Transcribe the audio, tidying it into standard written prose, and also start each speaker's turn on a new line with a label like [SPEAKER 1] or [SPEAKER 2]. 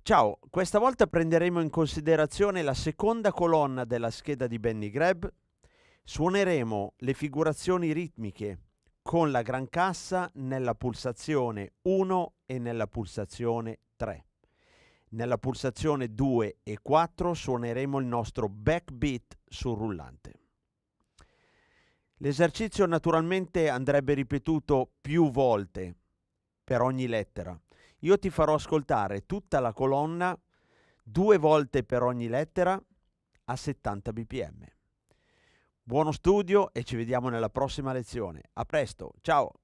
[SPEAKER 1] Ciao, questa volta prenderemo in considerazione la seconda colonna della scheda di Benny Greb. Suoneremo le figurazioni ritmiche con la gran cassa nella pulsazione 1 e nella pulsazione 3. Nella pulsazione 2 e 4 suoneremo il nostro backbeat sul rullante. L'esercizio naturalmente andrebbe ripetuto più volte per ogni lettera. Io ti farò ascoltare tutta la colonna 2 volte per ogni lettera a 70 bpm. Buono studio e ci vediamo nella prossima lezione. A presto, ciao!